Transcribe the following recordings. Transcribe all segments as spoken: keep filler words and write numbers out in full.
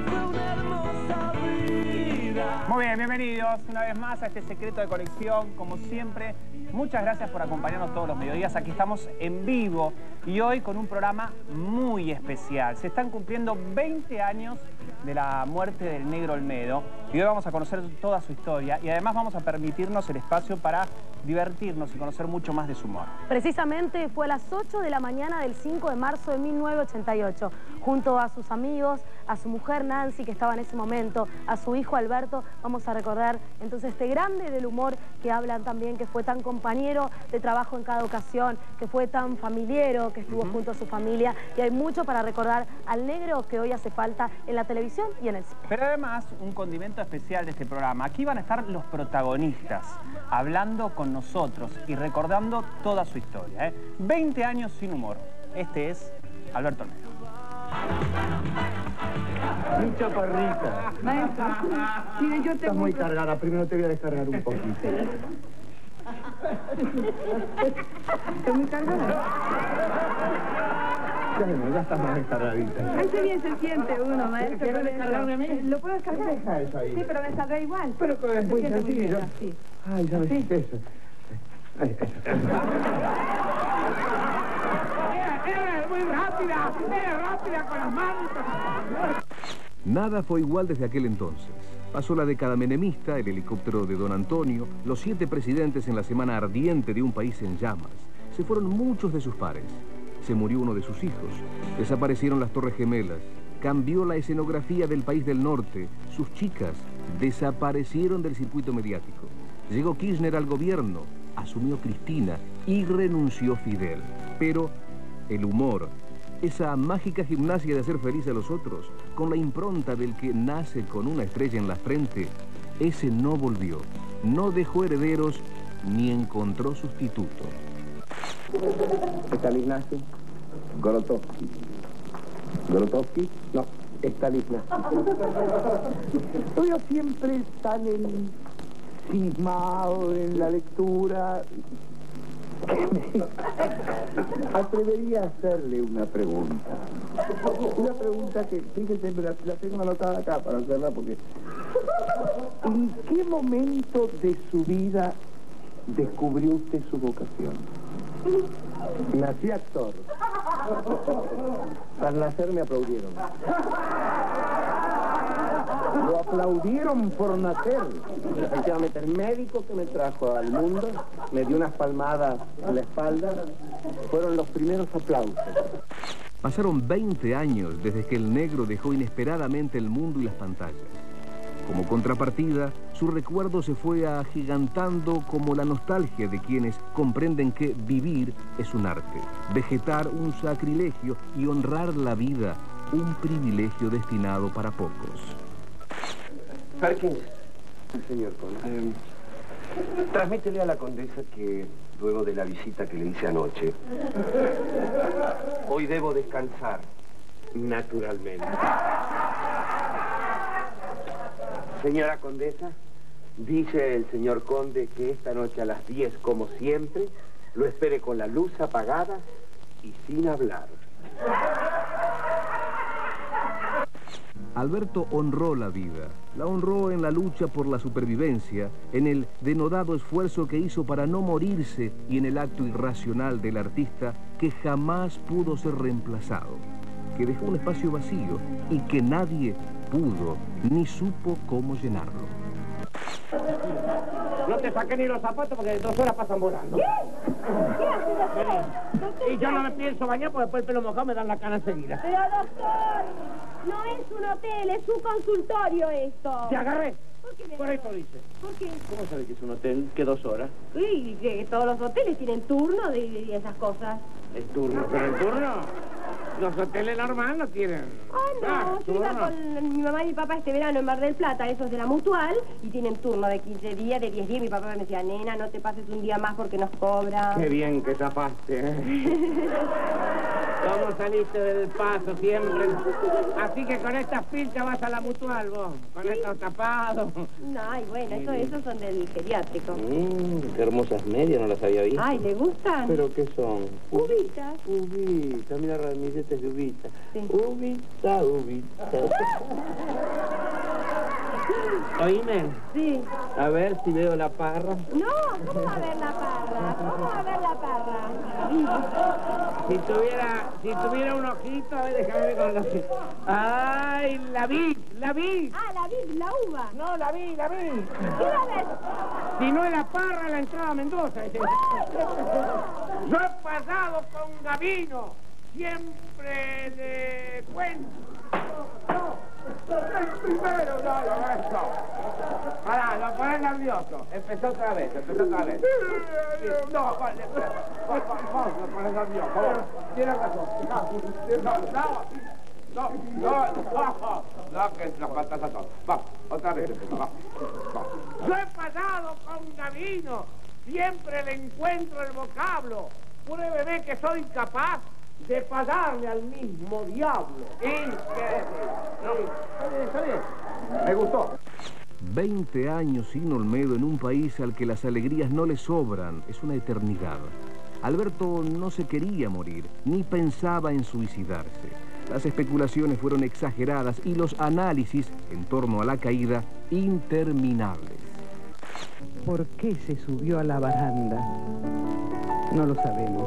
Muy bien, bienvenidos una vez más a este Secreto de Conexión. Como siempre, muchas gracias por acompañarnos todos los mediodías. Aquí estamos en vivo y hoy con un programa muy especial. Se están cumpliendo veinte años de la muerte del Negro Olmedo y hoy vamos a conocer toda su historia y además vamos a permitirnos el espacio para divertirnos y conocer mucho más de su humor. Precisamente fue a las ocho de la mañana del cinco de marzo de mil novecientos ochenta y ocho. Junto a sus amigos, a su mujer Nancy, que estaba en ese momento, a su hijo Alberto, vamos a recordar entonces este grande del humor que hablan también, que fue tan compañero de trabajo en cada ocasión, que fue tan familiero, que estuvo uh-huh. junto a su familia. Y hay mucho para recordar al negro que hoy hace falta en la televisión y en el cine. Pero además, un condimento especial de este programa. Aquí van a estar los protagonistas, hablando con nosotros y recordando toda su historia. ¿eh? veinte años sin humor. Este es Alberto Olmedo. Mi chaparrita. Maestro, mire, yo tengo... Estás muy cargada, primero te voy a descargar un poquito. ¿Estoy muy cargada? Ya, no, ya estás más descargadita. Ay, qué bien se siente uno, maestro. ¿Quieres descargarme a mí? ¿Lo puedo descargar? Deja eso ahí. Sí, pero me saldrá igual. Pero que es muy sencillo. Sí. Ay, ya ves, Sí. eso. Ay, eso. ¡Eres muy rápida! ¡Eres rápida con las manos! Nada fue igual desde aquel entonces. Pasó la década menemista, el helicóptero de Don Antonio, los siete presidentes en la semana ardiente de un país en llamas. Se fueron muchos de sus pares. Se murió uno de sus hijos. Desaparecieron las Torres Gemelas. Cambió la escenografía del país del norte. Sus chicas desaparecieron del circuito mediático. Llegó Kirchner al gobierno, asumió Cristina y renunció Fidel. Pero el humor, esa mágica gimnasia de hacer feliz a los otros, con la impronta del que nace con una estrella en la frente, ese no volvió, no dejó herederos ni encontró sustituto. Stanislavski, Grotowski. ¿Grotowski? No, Stanislavski. Yo siempre tan encismado en la lectura que me atrevería a hacerle una pregunta. Una pregunta que, fíjense, la, la tengo anotada acá para hacerla porque... ¿En qué momento de su vida descubrió usted su vocación? Nací actor. Al nacer me aplaudieron. Lo aplaudieron por nacer. Efectivamente, el médico que me trajo al mundo me dio unas palmadas en la espalda. Fueron los primeros aplausos. Pasaron veinte años desde que el negro dejó inesperadamente el mundo y las pantallas. Como contrapartida, su recuerdo se fue agigantando como la nostalgia de quienes comprenden que vivir es un arte, vegetar un sacrilegio y honrar la vida un privilegio destinado para pocos. Perkins, señor Conde, eh, transmítele a la condesa que luego de la visita que le hice anoche, hoy debo descansar, naturalmente. Señora condesa, dice el señor conde que esta noche a las diez, como siempre, lo espere con la luz apagada y sin hablar. Alberto honró la vida, la honró en la lucha por la supervivencia, en el denodado esfuerzo que hizo para no morirse y en el acto irracional del artista que jamás pudo ser reemplazado, que dejó un espacio vacío y que nadie pudo ni supo cómo llenarlo. No te saqué ni los zapatos porque dos horas pasan volando. ¿Qué? ¿Qué haces, doctor? Doctor, Y yo no me pienso bañar porque después el pelo mojado me dan la cana enseguida. Pero doctor, no es un hotel, es un consultorio esto. ¿Te agarré? ¿Por qué me Por agarró? eso dice. ¿Por qué? ¿Cómo sabe que es un hotel? ¿Qué dos horas? Uy, que todos los hoteles tienen turno de, de esas cosas. El turno, pero el turno... Los hoteles normales no tienen. Ah, no, yo iba con mi mamá y mi papá este verano en Mar del Plata, esos de la Mutual, y tienen turno de quince días, de diez días. Mi papá me decía, nena, no te pases un día más porque nos cobran. Qué bien que tapaste, ¿eh? ¿Cómo saliste del paso siempre? Así que con estas pilchas vas a la Mutual, vos. Con ¿Sí? estos tapados. No, ay, bueno, eso, esos son del geriátrico. Mmm, qué hermosas medias, no las había visto. Ay, ¿le gustan? ¿Pero qué son? Uvitas. Ubita, mira, ramilletes de ubita. Sí. Ubita, ubita. Oíme. Sí. A ver si veo la parra. No, ¿cómo va a ver la parra? ¿Cómo va a ver la parra? Si tuviera, si tuviera un ojito, a ver, déjame ver con los ojos. ¡Ay, la vi! ¡La vi! Ah, la vi, la uva. No, la vi, la vi. ¿Qué va a ver? Si no es la parra, la entrada a Mendoza. Yo he pasado con Gavino. Siempre le cuento. No, no, el primero, no, no, eso. Pará, lo pones nervioso. Empezó otra vez, empezó otra vez. No, vale, lo pones nervioso. Tienes razón. No, no, no, no, no, que nos faltas a todos. Vamos, otra vez empezó, vamos. Yo he pasado con Gavino. Siempre le encuentro el vocablo. Pruébeme que soy capaz de pagarle al mismo diablo. Sí, está bien, está bien. Me gustó. veinte años sin Olmedo en un país al que las alegrías no le sobran. Es una eternidad. Alberto no se quería morir, ni pensaba en suicidarse. Las especulaciones fueron exageradas y los análisis en torno a la caída interminables. ¿Por qué se subió a la baranda? No lo sabemos.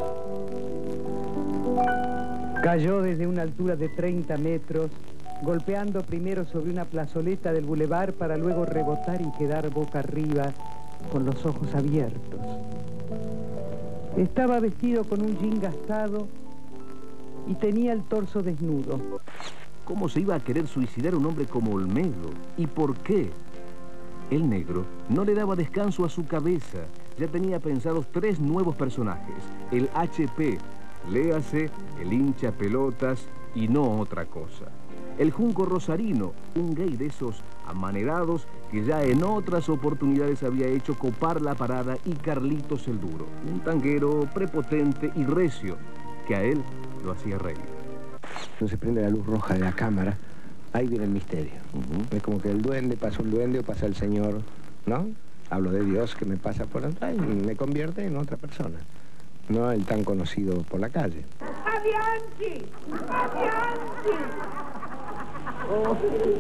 Cayó desde una altura de treinta metros, golpeando primero sobre una plazoleta del bulevar para luego rebotar y quedar boca arriba con los ojos abiertos. Estaba vestido con un jean gastado y tenía el torso desnudo. ¿Cómo se iba a querer suicidar un hombre como Olmedo? ¿Y por qué? El negro no le daba descanso a su cabeza. Ya tenía pensados tres nuevos personajes. El H P, léase, el hincha pelotas y no otra cosa. El Junco Rosarino, un gay de esos amanerados que ya en otras oportunidades había hecho copar la parada, y Carlitos el Duro, un tanguero prepotente y recio que a él lo hacía reír. No se prende la luz roja de la cámara, ahí viene el misterio. Uh-huh. Es como que el duende pasa un duende o pasa el señor, ¿no? Hablo de Dios que me pasa por atrás y me convierte en otra persona. No el tan conocido por la calle. ¡Avianchi! ¡Avianchi! ¿Por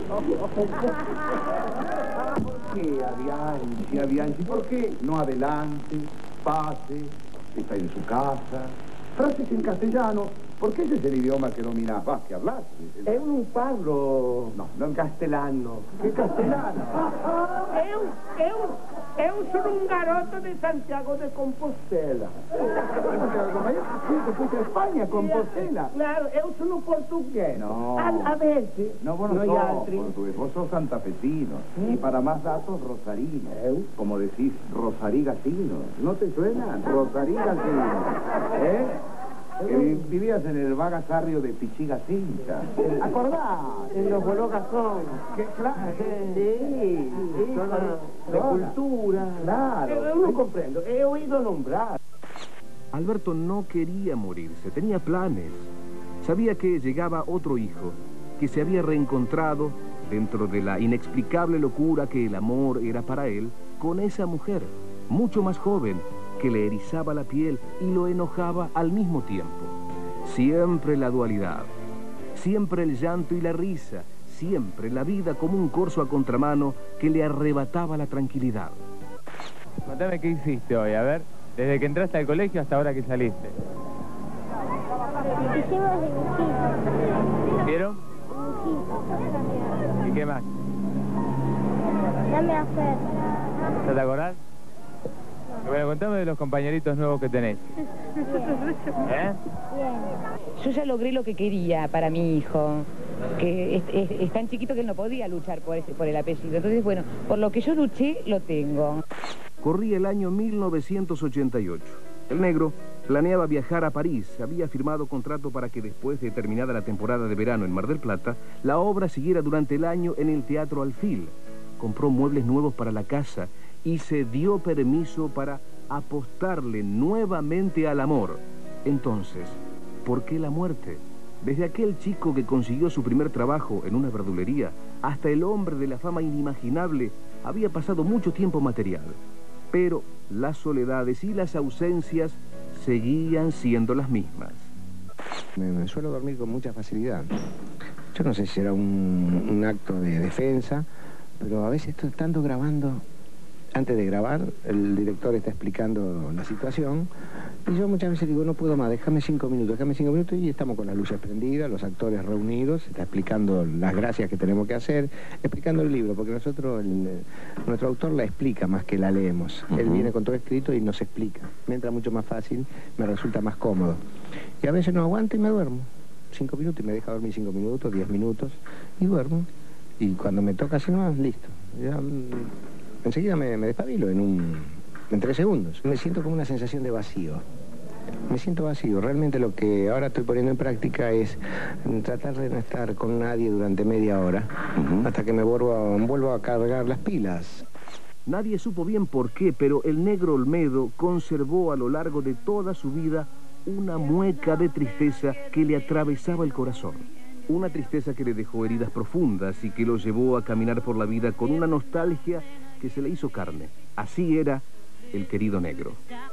qué Avianchi, Avianchi? ¿Por qué no adelante, pase, está en su casa? Frases en castellano, porque ese es el idioma que dominás, vas que hablas. Es un parlo. No, no en castellano. ¿Qué castellano? Eu, eu, eu soy un garoto de Santiago de Compostela. ¿Tú fuiste a España, Compostela? Claro, eu soy un portugués. No. A, a veces. No, vos no, no sos portugués, vos sos santafesino. ¿Mm? Y para más datos, rosarino. ¿Eh? Como decís, rosarigatino. ¿No te suena? Rosarigatino. ¿Eh? Que vivías en el vagasarrio de Pichiga Cincha. ¿Acordás? En los Bologazón. ¿Qué clase? Sí, sí, sí, de cultura. Claro. Yo no comprendo, he oído nombrar. Alberto no quería morirse, tenía planes. Sabía que llegaba otro hijo, que se había reencontrado, dentro de la inexplicable locura que el amor era para él, con esa mujer, mucho más joven, que le erizaba la piel y lo enojaba al mismo tiempo. Siempre la dualidad, siempre el llanto y la risa, siempre la vida como un corso a contramano que le arrebataba la tranquilidad. Contame qué hiciste hoy, a ver, desde que entraste al colegio hasta ahora que saliste. Hicimos dibujitos. ¿Vieron? Dibujitos. ¿Y qué más? Dame a hacer. ¿No te acordás? Bueno, contame de los compañeritos nuevos que tenés. ¿Eh? Bien. Yo ya logré lo que quería para mi hijo, que es, es, es tan chiquito que él no podía luchar por, ese, por el apellido. Entonces, bueno, por lo que yo luché, lo tengo. Corría el año mil novecientos ochenta y ocho. El negro planeaba viajar a París. Había firmado contrato para que después de terminada la temporada de verano en Mar del Plata, la obra siguiera durante el año en el Teatro Alfil. Compró muebles nuevos para la casa y se dio permiso para apostarle nuevamente al amor. Entonces, ¿por qué la muerte? Desde aquel chico que consiguió su primer trabajo en una verdulería hasta el hombre de la fama inimaginable, había pasado mucho tiempo material. Pero las soledades y las ausencias seguían siendo las mismas. Me, me suelo dormir con mucha facilidad. Yo no sé si era un, un acto de defensa pero a veces estoy estando grabando. Antes de grabar, el director está explicando la situación y yo muchas veces digo, no puedo más, déjame cinco minutos, déjame cinco minutos y estamos con las luces prendidas, los actores reunidos, está explicando las gracias que tenemos que hacer, explicando el libro, porque nosotros, el, nuestro autor la explica más que la leemos. Uh-huh. Él viene con todo escrito y nos explica. Me entra mucho más fácil, me resulta más cómodo. Y a veces no aguanto y me duermo. Cinco minutos y me deja dormir cinco minutos, diez minutos y duermo. Y cuando me toca así nomás, listo. Ya, enseguida me, me despabilo en, un, en tres segundos. Me siento como una sensación de vacío. Me siento vacío. Realmente lo que ahora estoy poniendo en práctica es tratar de no estar con nadie durante media hora, uh-huh, hasta que me vuelvo a, vuelvo a cargar las pilas. Nadie supo bien por qué, pero el negro Olmedo conservó a lo largo de toda su vida una mueca de tristeza que le atravesaba el corazón. Una tristeza que le dejó heridas profundas y que lo llevó a caminar por la vida con una nostalgia que se le hizo carne. Así era el querido negro.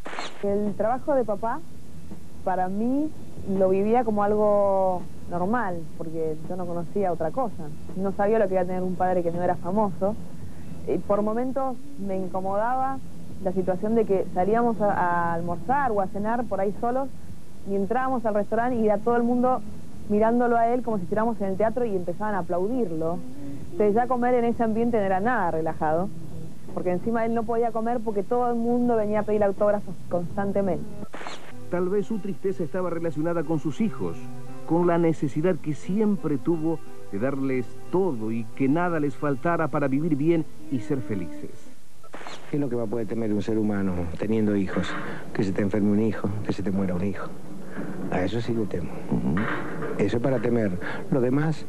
El trabajo de papá, para mí, lo vivía como algo normal, porque yo no conocía otra cosa. No sabía lo que iba a tener un padre que no era famoso. Y por momentos me incomodaba la situación de que salíamos a, a almorzar o a cenar por ahí solos y entrábamos al restaurante y era todo el mundo mirándolo a él como si estuviéramos en el teatro y empezaban a aplaudirlo. Entonces ya comer en ese ambiente no era nada relajado, porque encima él no podía comer porque todo el mundo venía a pedir autógrafos constantemente. Tal vez su tristeza estaba relacionada con sus hijos, con la necesidad que siempre tuvo de darles todo y que nada les faltara para vivir bien y ser felices. ¿Qué es lo que va a poder temer un ser humano teniendo hijos? Que se te enferme un hijo, que se te muera un hijo. A eso sí le temo. Uh-huh. Eso es para temer. Lo demás,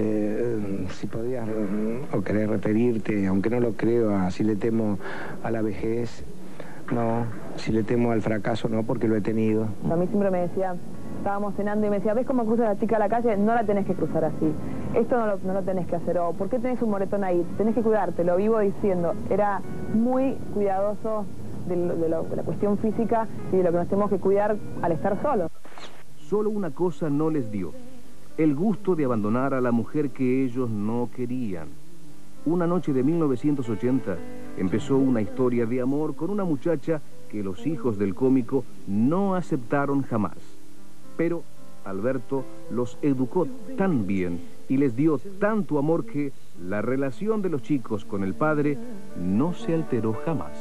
eh, si podías o querés referirte, aunque no lo creo, a si le temo a la vejez, no. Si le temo al fracaso, no, porque lo he tenido. A mí siempre me decía, estábamos cenando y me decía, ¿ves cómo cruza la chica a la calle? No la tenés que cruzar así. Esto no lo, no lo tenés que hacer. O ¿por qué tenés un moretón ahí? Tenés que cuidarte, lo vivo diciendo. Era muy cuidadoso de, lo, de, lo, de la cuestión física y de lo que nos tenemos que cuidar al estar solos. Solo una cosa no les dio, el gusto de abandonar a la mujer que ellos no querían. Una noche de mil novecientos ochenta empezó una historia de amor con una muchacha que los hijos del cómico no aceptaron jamás. Pero Alberto los educó tan bien y les dio tanto amor que la relación de los chicos con el padre no se alteró jamás.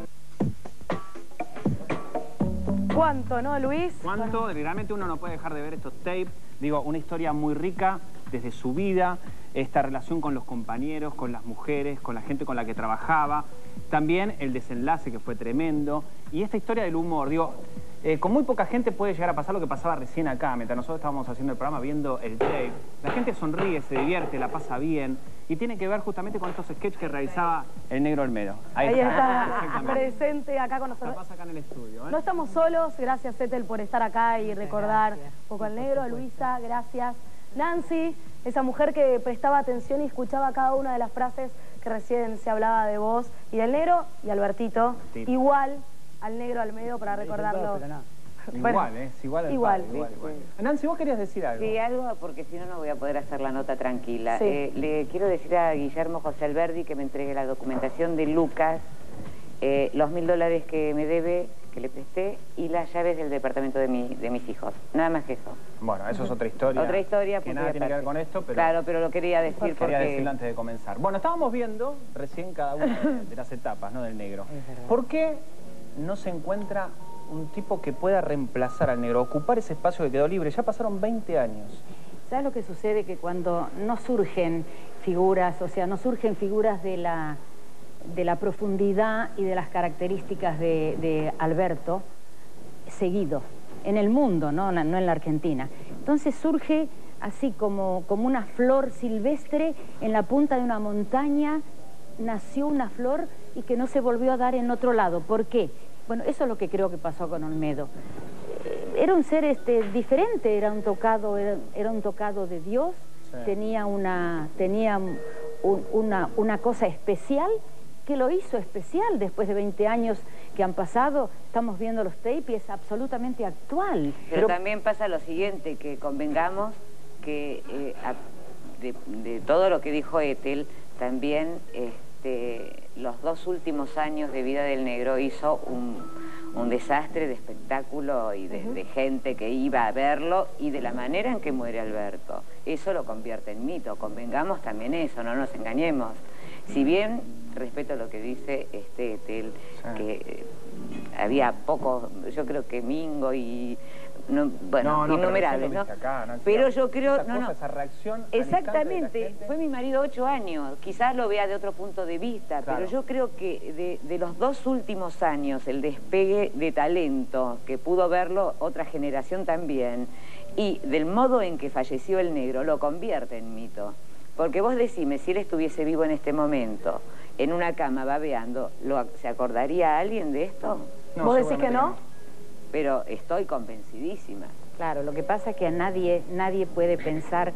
¿Cuánto, no, Luis? ¿Cuánto? Realmente uno no puede dejar de ver estos tapes. Digo, una historia muy rica desde su vida, esta relación con los compañeros, con las mujeres, con la gente con la que trabajaba. También el desenlace, que fue tremendo. Y esta historia del humor, digo, eh, con muy poca gente puede llegar a pasar lo que pasaba recién acá, mientras nosotros estábamos haciendo el programa, viendo el tape. La gente sonríe, se divierte, la pasa bien. Y tiene que ver justamente con estos sketches que realizaba el negro Olmedo. Ahí, Ahí está, está presente acá con nosotros. La pasa acá en el estudio, ¿eh? No estamos solos, gracias Ethel por estar acá y recordar gracias. un poco al negro. Luisa, gracias. Nancy, esa mujer que prestaba atención y escuchaba cada una de las frases que recién se hablaba de vos y del negro, y Albertito, sí. igual al negro Olmedo para recordarlo. Igual, bueno, ¿eh? Es igual al igual. Padre, igual, igual. Nancy, ¿vos querías decir algo? Sí, algo, porque si no, no voy a poder hacer la nota tranquila. Sí. Eh, le quiero decir a Guillermo José Alberdi que me entregue la documentación de Lucas, eh, los mil dólares que me debe, que le presté, y las llaves del departamento de, mi, de mis hijos. Nada más que eso. Bueno, eso es otra historia. Otra historia. Que nada tiene que ver con esto, pero... Claro, pero lo quería decir quería porque... Quería decirlo antes de comenzar. Bueno, estábamos viendo recién cada una de, de las etapas, ¿no?, del negro. ¿Por qué no se encuentra un tipo que pueda reemplazar al negro, ocupar ese espacio que quedó libre? Ya pasaron veinte años. ¿Sabes lo que sucede? Que cuando no surgen figuras, o sea, no surgen figuras de la, de la profundidad y de las características de, de Alberto, seguido, en el mundo, ¿no? no en la Argentina. Entonces surge así como, como una flor silvestre en la punta de una montaña, nació una flor y que no se volvió a dar en otro lado. ¿Por qué? Bueno, eso es lo que creo que pasó con Olmedo. Era un ser este, diferente, era un tocado, era, era un tocado de Dios, sí. tenía, una, tenía un, una, una cosa especial que lo hizo especial después de veinte años que han pasado. Estamos viendo los tapes y es absolutamente actual. Pero, Pero también pasa lo siguiente, que convengamos que eh, a, de, de todo lo que dijo Ethel, también este, los dos últimos años de vida del negro hizo un, un desastre de espectáculo y de, uh-huh. de gente que iba a verlo y de la manera en que muere Alberto. Eso lo convierte en mito, convengamos también eso, no nos engañemos. Si bien respeto lo que dice este Etel, sí. que eh, había pocos, yo creo que Mingo y... No, bueno, no, no, innumerables, ¿no? Acá, ¿no? Pero yo creo... Esa, no, cosa, no. esa reacción Exactamente, fue mi marido ocho años, quizás lo vea de otro punto de vista, claro. pero yo creo que de, de los dos últimos años, el despegue de talento, que pudo verlo otra generación también, y del modo en que falleció el negro, lo convierte en mito. Porque vos decime, si él estuviese vivo en este momento, en una cama babeando, ¿lo, ¿se acordaría alguien de esto? No, ¿vos decís que no? Pero estoy convencidísima. Claro, lo que pasa es que a nadie, nadie puede pensar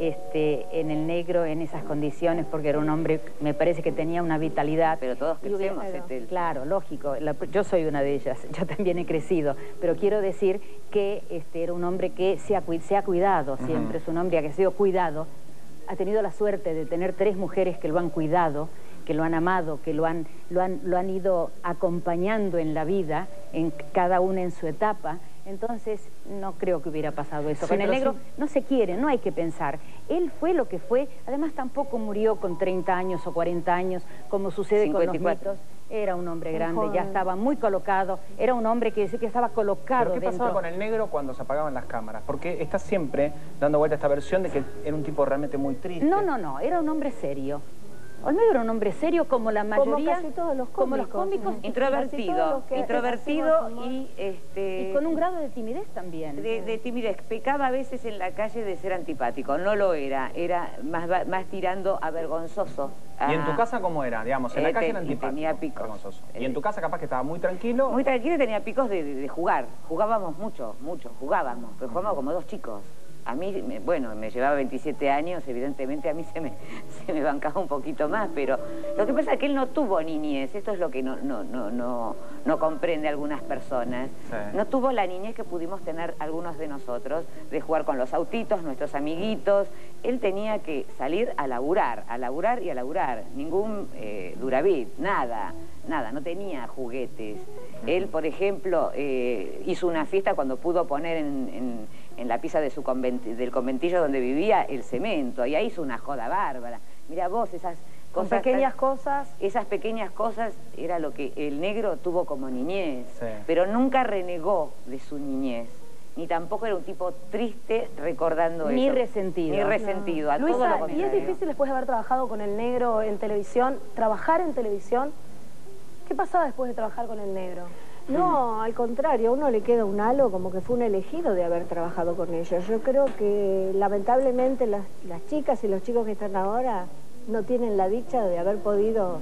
este, en el negro en esas condiciones, porque era un hombre, me parece que tenía una vitalidad. Pero todos crecemos, Etel. Claro, lógico. La, yo soy una de ellas, yo también he crecido. Pero quiero decir que este, era un hombre que se ha, se ha cuidado siempre, uh-huh. es un hombre que ha sido cuidado. Ha tenido la suerte de tener tres mujeres que lo han cuidado, que lo han amado, que lo han, lo han, lo han ido acompañando en la vida, en cada una en su etapa. Entonces, no creo que hubiera pasado eso. Sí, con el negro sí. no se quiere, no hay que pensar. Él fue lo que fue, además tampoco murió con treinta años o cuarenta años, como sucede cincuenta y cuatro. Con los mitos. Era un hombre grande, Joder. ya estaba muy colocado, era un hombre que, que estaba colocado ¿Pero qué dentro. pasaba con el negro cuando se apagaban las cámaras? Porque está siempre dando vuelta esta versión de que era un tipo realmente muy triste. No, no, no, era un hombre serio. Olmedo era un hombre serio como la mayoría, como casi todos los cómicos, como los cómicos introvertido, introvertido y este y con un grado de timidez también. De, de timidez, pecaba a veces en la calle de ser antipático, no lo era, era más, más tirando a vergonzoso. ¿Y en tu casa cómo era? Digamos, en la eh, calle te, era antipático, tenía picos. Vergonzoso. ¿Y en tu casa capaz que estaba muy tranquilo? Muy tranquilo y tenía picos de, de, de jugar. Jugábamos mucho, mucho, jugábamos, pero jugábamos como dos chicos. A mí, me, bueno, me llevaba veintisiete años, evidentemente a mí se me, se me bancaba un poquito más, pero lo que pasa es que él no tuvo niñez, esto es lo que no, no, no, no, no comprende algunas personas. Sí. No tuvo la niñez que pudimos tener algunos de nosotros, de jugar con los autitos, nuestros amiguitos. Él tenía que salir a laburar, a laburar y a laburar. Ningún eh, Duravit, nada, nada, no tenía juguetes. Él, por ejemplo, eh, hizo una fiesta cuando pudo poner en... en en la pieza de su convent del conventillo donde vivía el cemento, y ahí hizo una joda bárbara. Mira vos, esas cosas... Con pequeñas cosas... Esas pequeñas cosas era lo que el negro tuvo como niñez, sí. pero nunca renegó de su niñez, ni tampoco era un tipo triste recordando ni eso. Ni resentido. Ni resentido, no. a Luisa, todo lo contrario. ¿y es difícil después de haber trabajado con el negro en televisión, trabajar en televisión? ¿Qué pasaba después de trabajar con el negro? No, al contrario, a uno le queda un halo como que fue un elegido de haber trabajado con ellos. Yo creo que lamentablemente las, las chicas y los chicos que están ahora no tienen la dicha de haber podido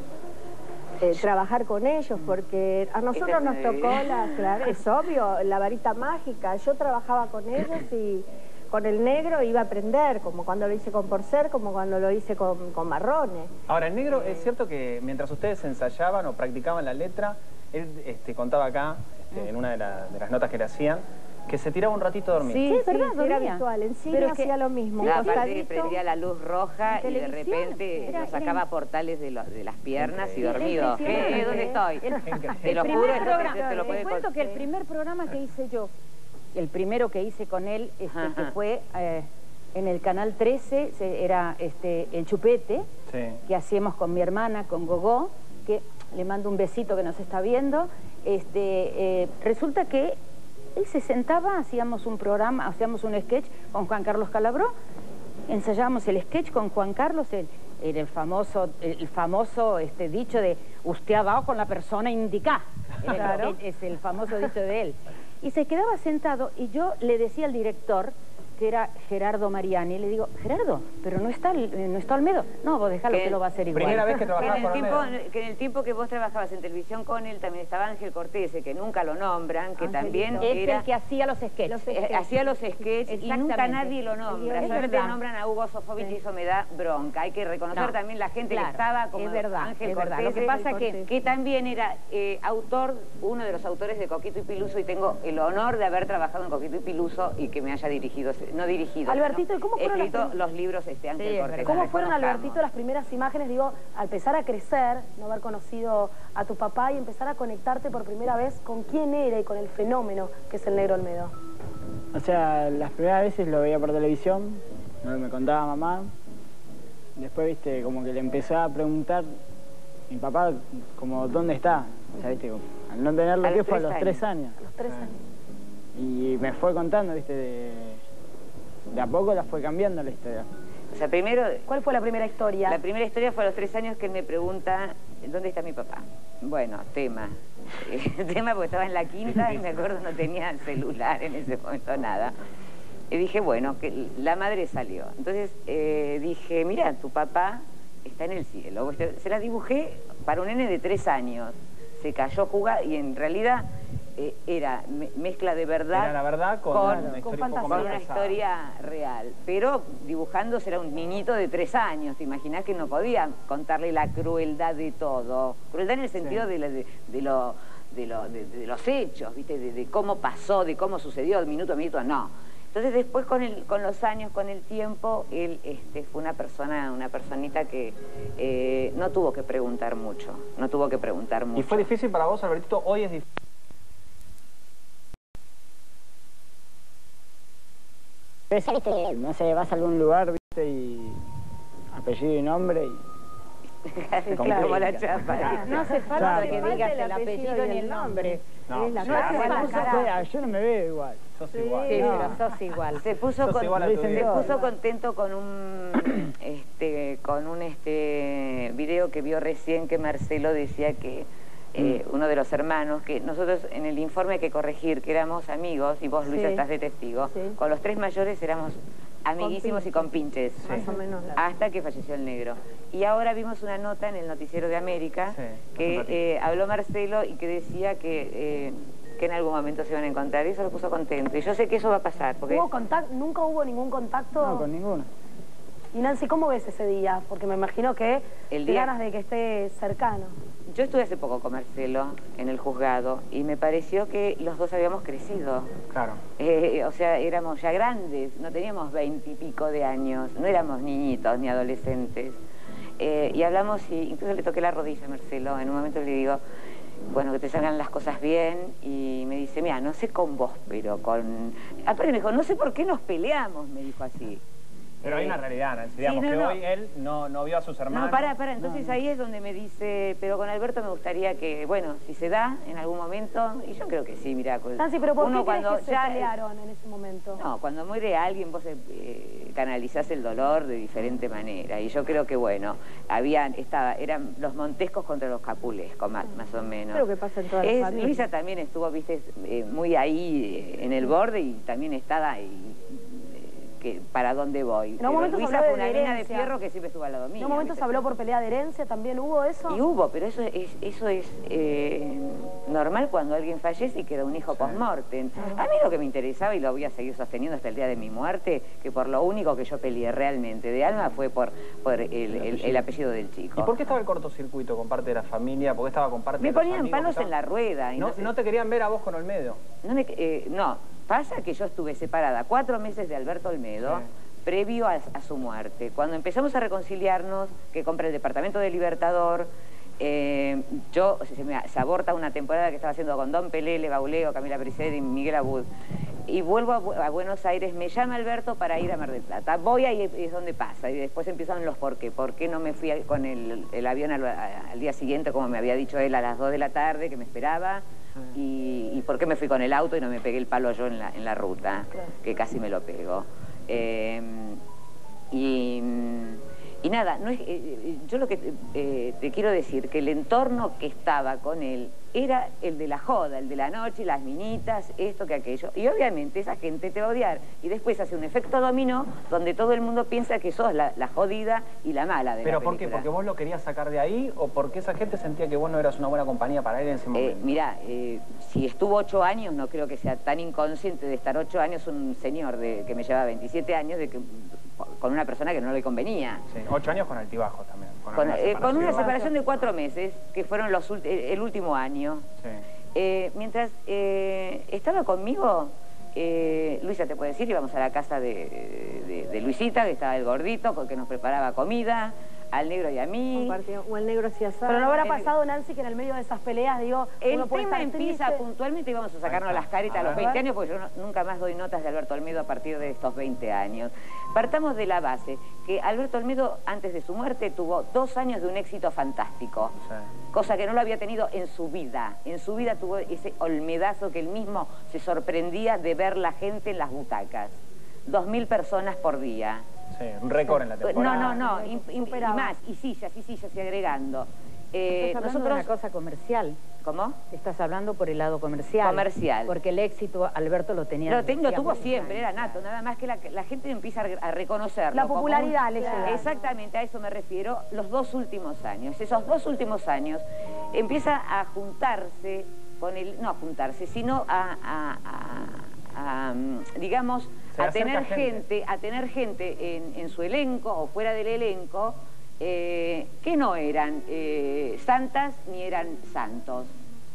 eh, trabajar con ellos, porque a nosotros nos tocó, la, claro, es obvio, la varita mágica. Yo trabajaba con ellos y con el negro iba a aprender, como cuando lo hice con Porcer, como cuando lo hice con, con Marrone. Ahora, el negro, es cierto que mientras ustedes ensayaban o practicaban la letra, él este, contaba acá, este, en una de, la, de las notas que le hacían, que se tiraba un ratito a dormir. Sí, sí es verdad, sí, era habitual. En cine pero hacía que, lo mismo. No, aparte prendía la luz roja y de repente era, nos sacaba era... portales de, lo, de las piernas y dormido. ¿Qué? ¿Dónde estoy? El, te lo el juro, primer programa, te, te lo te cuento que el primer programa que hice yo, el primero que hice con él, este, que fue eh, en el Canal trece, se, era este, El Chupete, sí. que hacíamos con mi hermana, con Gogó, que le mando un besito que nos está viendo. Este, eh, resulta que él se sentaba, hacíamos un programa, hacíamos un sketch con Juan Carlos Calabró, ensayábamos el sketch con Juan Carlos, el, el, el famoso, el famoso este, dicho de usted ha dado con la persona indicada, claro. es, es el famoso dicho de él. Y se quedaba sentado y yo le decía al director, que era Gerardo Mariani, y le digo, Gerardo, pero no está, no está Olmedo. No, vos dejalo que lo va a hacer igual. Primera vez que trabajaba con tiempo, que en el tiempo que vos trabajabas en televisión con él, también estaba Ángel Cortese, que nunca lo nombran, que Angelito. también es era... el que hacía los sketches. Los sketches. Eh, hacía los sketches y nunca nadie lo nombra. Solamente nombran a Hugo Sofovich sí. y eso me da bronca. Hay que reconocer no. también la gente claro. que estaba como es verdad, Ángel es Cortese. Lo que pasa que, que también era eh, autor, uno de los autores de Coquito y Piluso, y tengo el honor de haber trabajado en Coquito y Piluso y que me haya dirigido ese no dirigidos. Albertito, ¿no? ¿y cómo fueron He escrito las... los libros este, Ángel Sí, Cortés. ¿Cómo fueron, Albertito, las primeras imágenes, digo, al empezar a crecer, no haber conocido a tu papá y empezar a conectarte por primera vez con quién era y con el fenómeno que es el Negro Olmedo? O sea, las primeras veces lo veía por televisión, lo me contaba mamá. Después, viste, como que le empecé a preguntar, mi papá, como, ¿dónde está? O sea, viste, al no tenerlo, ¿qué fue? A los tres años. A los tres años. Y me fue contando, viste, de, de a poco la fue cambiando la historia. O sea, primero... ¿Cuál fue la primera historia? La primera historia fue a los tres años que él me pregunta, ¿dónde está mi papá? Bueno, tema. tema porque estaba en la quinta y me acuerdo no tenía celular en ese momento, nada. Y dije, bueno, que la madre salió. Entonces eh, dije, mira, tu papá está en el cielo. Se la dibujé para un nene de tres años. Se cayó jugando y en realidad eh, era me mezcla de verdad. Era la verdad con, con, una, con, historia, con una historia real. Pero dibujándose era un niñito de tres años. Te imaginás que no podía contarle la crueldad de todo. Crueldad en el sentido sí. de, la, de, de lo... De, lo, de, de los hechos, ¿viste? De, de cómo pasó, de cómo sucedió, de minuto a minuto, no. Entonces después con, el, con los años, con el tiempo, él este, fue una persona, una personita que eh, no tuvo que preguntar mucho, no tuvo que preguntar mucho. ¿Y fue difícil para vos, Albertito? Hoy es difícil. No sé, vas a algún lugar, viste, y apellido y nombre y... Sí, como, claro. como la chapa. No hace falta claro. que digas el apellido ni el nombre. No, la no, cara, la cara. Yo no me veo igual. Sos sí, igual. Sí, no. pero sos igual. Se puso, con, igual se puso contento con un este con un este video que vio recién que Marcelo decía que eh, uno de los hermanos, que nosotros en el informe hay que corregir que éramos amigos, y vos, Luisa, sí. estás de testigo, sí. con los tres mayores éramos amiguísimos con y compinches, sí. más o menos, hasta que falleció el negro. Y ahora vimos una nota en el Noticiero de América sí, que eh, habló Marcelo y que decía que, eh, que en algún momento se iban a encontrar, y eso lo puso contento. Y yo sé que eso va a pasar. Porque... ¿Hubo contacto? ¿Nunca hubo ningún contacto? No, con ninguno. Y Nancy, ¿cómo ves ese día? Porque me imagino que el día... día... ganas de que esté cercano. Yo estuve hace poco con Marcelo en el juzgado y me pareció que los dos habíamos crecido. Claro. Eh, o sea, éramos ya grandes, no teníamos veintipico de años, no éramos niñitos ni adolescentes. Eh, y hablamos y incluso le toqué la rodilla a Marcelo. En un momento le digo, bueno, que te salgan las cosas bien. Y me dice, mira, no sé con vos, pero con... Aparte me dijo, no sé por qué nos peleamos, me dijo así. Pero hay una realidad, Nancy, digamos, sí, no, que no. hoy él no, no vio a sus hermanos. No, para, para, entonces no, no. ahí es donde me dice, pero con Alberto me gustaría que, bueno, si se da en algún momento, y yo creo que sí, mira. Nancy, pero ¿por uno qué cuando crees que ya, se pelearon en ese momento? No, cuando muere alguien vos eh, canalizás el dolor de diferente manera, y yo creo que, bueno, habían, estaba, eran los montescos contra los capulescos, más, más o menos. Creo que pasa en todas las familias. Luisa también estuvo, viste, eh, muy ahí eh, en el borde, y también estaba ahí. Que, ¿para dónde voy? En un momento Luisa se habló fue una de mina herencia. de fierro que siempre estuvo al lado mío. En un momento se habló por pelea de herencia, ¿también hubo eso? Y hubo, pero eso es, eso es eh, normal cuando alguien fallece y queda un hijo sí. post-mortem. A mí lo que me interesaba, y lo voy a seguir sosteniendo hasta el día de mi muerte, que por lo único que yo peleé realmente de alma fue por, por el, el, el, el apellido del chico. ¿Y por qué estaba el cortocircuito con parte de la familia? ¿Por qué estaba con parte me de los ponían amigos? palos en la rueda. Y no, no, sé... no te querían ver a vos con Olmedo. No, me, eh, no, pasa que yo estuve separada cuatro meses de Alberto Olmedo, sí. previo a, a su muerte. Cuando empezamos a reconciliarnos, que compra el departamento de Libertador, eh, yo se, me, se aborta una temporada que estaba haciendo con Don Pelele, Bauleo, Camila Bricedo y Miguel Abud, y vuelvo a, a Buenos Aires, me llama Alberto para ir a Mar del Plata. Voy ahí, es donde pasa, y después empiezan los por qué. ¿Por qué no me fui con el, el avión al, al día siguiente, como me había dicho él, a las dos de la tarde, que me esperaba? Y, y por qué me fui con el auto y no me pegué el palo yo en la, en la ruta, claro. que casi me lo pego. Eh, y, y nada, no es, eh, yo lo que eh, te quiero decir, que el entorno que estaba con él era el de la joda, el de la noche, las minitas, esto que aquello. Y obviamente esa gente te va a odiar. Y después hace un efecto dominó donde todo el mundo piensa que sos la, la jodida y la mala de ¿Pero la por qué? ¿Porque vos lo querías sacar de ahí o porque esa gente sentía que vos no eras una buena compañía para él en ese momento? Eh, mirá, eh, si estuvo ocho años, no creo que sea tan inconsciente de estar ocho años un señor de, que me llevaba veintisiete años de que, con una persona que no le convenía. Sí, ocho años con altibajos también. Con, con, una, eh, con una separación de cuatro meses, que fueron los el último año. Sí. Eh, mientras eh, estaba conmigo, Eh, Luisa te puede decir, íbamos a la casa de, de, de Luisita, que estaba el gordito, que nos preparaba comida, al negro y a mí. O el negro hacía asado. Pero no habrá pasado, Nancy, que en el medio de esas peleas, digo, el uno puede tema estar empieza triste. puntualmente y vamos a sacarnos las caritas a los veinte años, porque yo no, nunca más doy notas de Alberto Olmedo a partir de estos veinte años. Partamos de la base, que Alberto Olmedo, antes de su muerte, tuvo dos años de un éxito fantástico, sí. Cosa que no lo había tenido en su vida. En su vida tuvo ese olmedazo que él mismo se sorprendía de ver la gente en las butacas. Dos mil personas por día. Sí, un récord en la temporada. No, no, no, y, y, y más, y sillas, y sillas, y agregando. Eh, Estás hablando nosotros... de una cosa comercial. ¿Cómo? Estás hablando por el lado comercial. Comercial. Porque el éxito Alberto lo tenía. Lo, ten, lo tuvo siempre, era nato, nada más que la, la gente empieza a, a reconocerlo. La popularidad un, le llega. Exactamente, a eso me refiero, los dos últimos años. Esos dos últimos años empieza a juntarse con el, no a juntarse, sino a, a, a, a digamos, Se a tener gente. gente, a tener gente en, en su elenco o fuera del elenco, eh, que no eran eh, santas ni eran santos.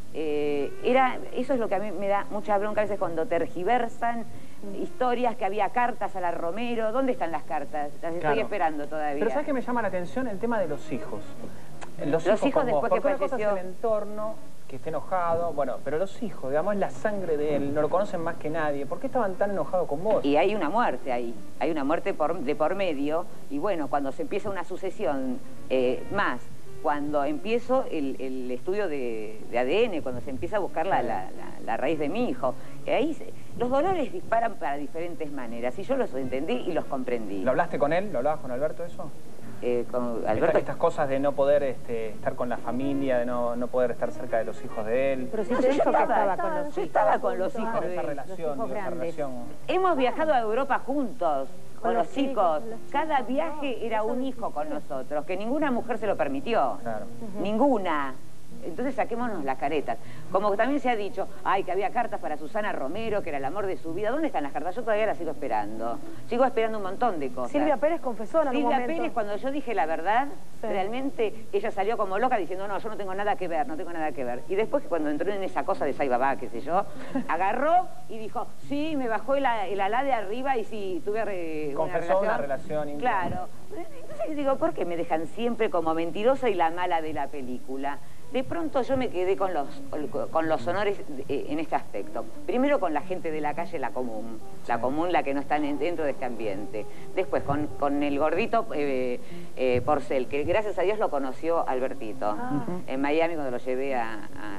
Eh, era, eso es lo que a mí me da mucha bronca a veces cuando tergiversan historias, que había cartas a la Romero. ¿Dónde están las cartas? Las estoy Claro. esperando todavía. Pero ¿sabes qué me llama la atención? El tema de los hijos. Los, Los hijos con vos, después que porque una cosa es falleció. el entorno, que esté enojado, bueno, pero los hijos, digamos, es la sangre de él, no lo conocen más que nadie. ¿Por qué estaban tan enojados con vos? Y hay una muerte ahí, hay una muerte por, de por medio, y bueno, cuando se empieza una sucesión eh, más, cuando empiezo el, el estudio de, de A D N, cuando se empieza a buscar la, la, la, la raíz de mi hijo, eh, ahí se, los dolores disparan para diferentes maneras, y yo los entendí y los comprendí. ¿Lo hablaste con él? ¿Lo hablabas con Alberto eso? Eh, con Alberto... Estas, estas cosas de no poder este, estar con la familia, de no, no poder estar cerca de los hijos de él. Pero si No, te yo dijo que estaba- estaba con los yo hijos. estaba con los hijos Con de esa él. relación, hijos digo, esa grandes. relación. Hemos viajado a Europa juntos, con, Con los los chicos. chicos, los Cada viaje era un hijo con nosotros, que ninguna mujer se lo permitió. Claro. Ninguna. Entonces saquémonos las caretas. Como también se ha dicho, ay, que había cartas para Susana Romero, que era el amor de su vida. ¿Dónde están las cartas? Yo todavía las sigo esperando. Sigo esperando un montón de cosas. Silvia Pérez confesó en algún Silvia momento. Pérez, cuando yo dije la verdad, Sí. realmente ella salió como loca diciendo, no, yo no tengo nada que ver, no tengo nada que ver. Y después, cuando entró en esa cosa de Sai Baba, qué sé yo, agarró y dijo, sí, me bajó el, el alá de arriba y sí, tuve re- Confesó una una relación. relación íntima. Claro. Entonces digo, ¿por qué me dejan siempre como mentirosa y la mala de la película? De pronto yo me quedé con los, con los honores en este aspecto. Primero con la gente de la calle, la común. La común, la que no está dentro de este ambiente. Después con, con el gordito eh, eh, Porcel, que gracias a Dios lo conoció Albertito. Ah. En Miami cuando lo llevé a,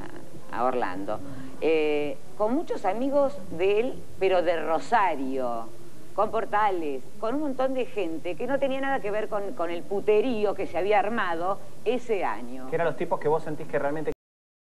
a, a Orlando. Eh, con muchos amigos de él, pero de Rosario. Con Portales, con un montón de gente que no tenía nada que ver con, con el puterío que se había armado ese año. Que eran los tipos que vos sentís que realmente